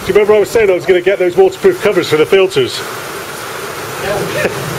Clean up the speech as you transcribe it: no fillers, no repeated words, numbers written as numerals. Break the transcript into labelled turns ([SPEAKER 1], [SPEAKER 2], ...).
[SPEAKER 1] Do you remember I was saying I was going to get those waterproof covers for the filters?
[SPEAKER 2] Yeah.